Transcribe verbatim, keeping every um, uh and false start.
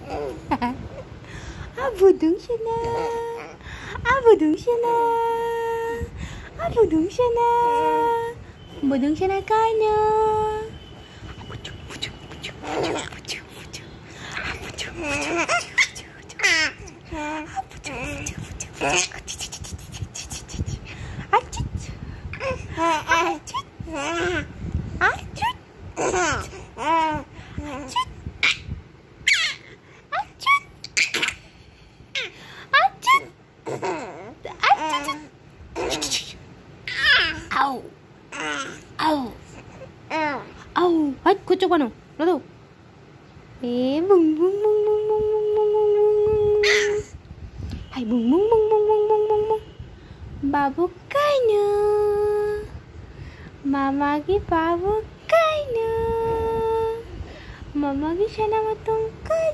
Abudung Sona, Abudung Sona, Abudung Sona, Abudung Sona kanya. Abudung, abudung, abudung, abudung, abudung, abudung, abudung, Au, au, au, hết cô cho con nào, nó đâu? Eh, bung bung bung bung bung bung bung bung bung, hay bung bung bung bung bung bung bung bung, babukanya, mama ki babukanya, mama ki sana matungkay.